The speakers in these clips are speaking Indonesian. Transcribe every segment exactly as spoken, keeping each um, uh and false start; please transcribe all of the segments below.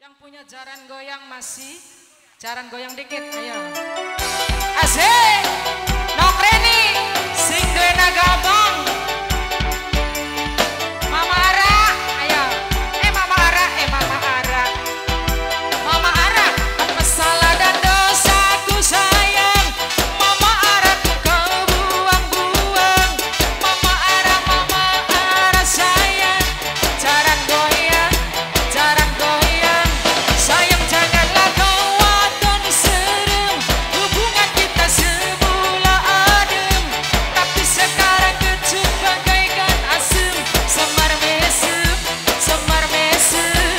Yang punya jaran goyang masih? Jaran goyang dikit, ayo. Asik! Nokreni, sing duwe nagabang. Mama Ara, ayo. Eh Mama Ara, eh Mama Ara. Mama Ara, apa salah dan dosaku sayang? Mama Ara kau buang-buang. Mama Ara, Mama Ara sayang. Jaran goyang, jaran goyang. Sayang janganlah kau wadon serem. Hubungan kita semula adem, tapi sekarang kecut bagaikan asem. Semar mesem, semar mesem.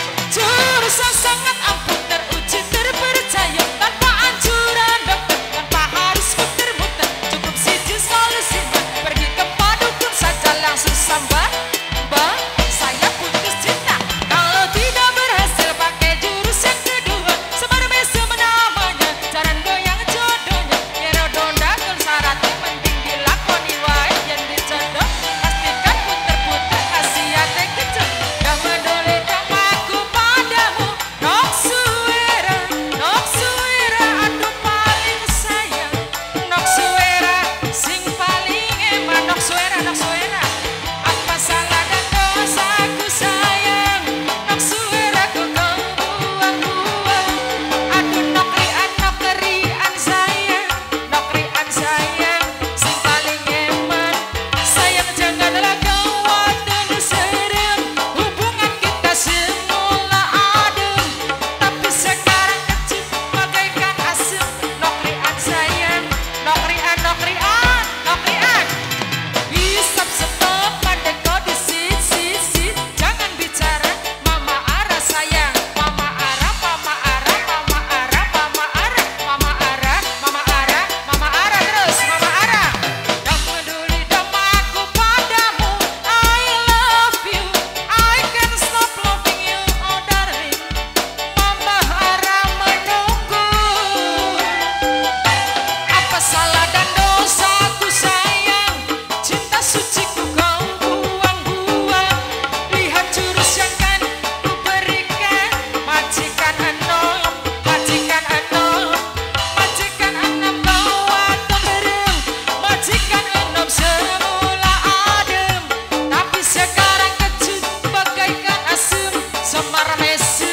Jurusan sangat ampuh teruji terpercaya. Tanpa anjuran dokter, tanpa harus muter-muter. Cukup siji solusinya, pergi ke padukun saja langsung sambat. Bang, saya putus cinta. Kalau tidak berhasil pakai jurus yang kedua, semar mesem namanya, jaran goyang jodohnya. Kira dondakan syaratnya penting dilakoni wae yen dijodoh. Pastikan puter-puter kasih hati kecil. Gak peduli aku padamu. Nok suera, nok suera, aduh paling sayang. Nok suera, sing paling eman. Nok suera, nok suera. Apa salah dan dosaku sayang? Nok suera ku kau buang-buang. Aduh nokrian, nokrian sayang. Nokrian sayang, sing paling eman. Sayang janganlah kau wadon serem. Hubungan kita semula adem, tapi sekarang kecil bagaikan asem. Nokrian sayang, nokrian, nokrian, nokrian. Isap stop pandai kau di sit sit sit. Jangan bicara Mama Ara sayang. Mama Ara, Mama Ara, Mama Ara, Mama Ara, Mama Ara, Mama Ara, Mama Ara terus Mama Ara. Yang peduli damaku padamu. I love you, I can't stop loving you, oh darling. Mama Ara menunggu. Apa salah dan dosaku sayang? Cinta suciku kau buang-buang. Lihat jurus yang kan ku berikan. Majikan enom, majikan enom, majikan enom kau wadon berem. Majikan enom semula adem, tapi sekarang kecut bagaikan asem. Semar mesem.